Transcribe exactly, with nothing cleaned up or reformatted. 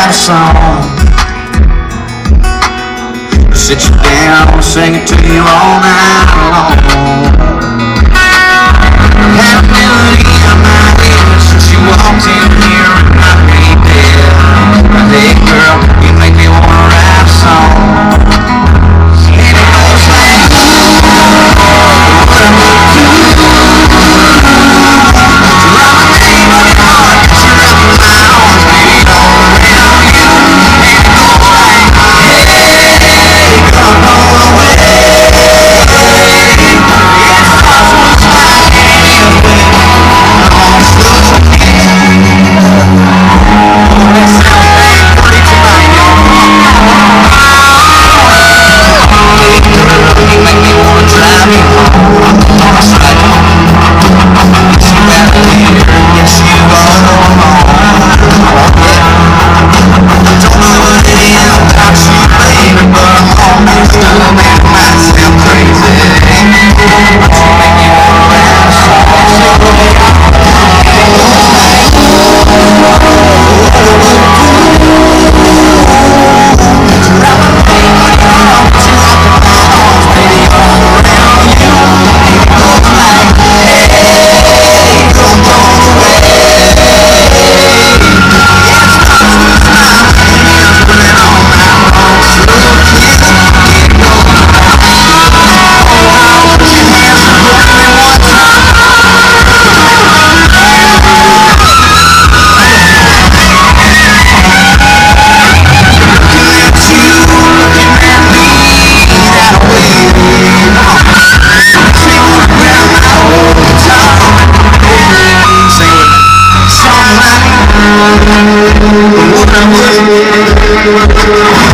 write a song, sit you down, sing it to you all night long. Had a melody in my head since you walked in here and knocked me dead. Hey girl, you make me wanna write a song. And it goes like, what am I doing? Drop the name of your heart, cause you're up in my arms, baby, all around you. And it goes like, hey, come on away. It starts with my hands when I'm on slow again. Oh, that sounds very pretty tonight, y'all. You make me wanna drive you home. That's right. Get you out of here, get you all alone. Don't know what it is about you, baby, but I'm all messed up and it might sound crazy. But you make me wanna write a song. What I was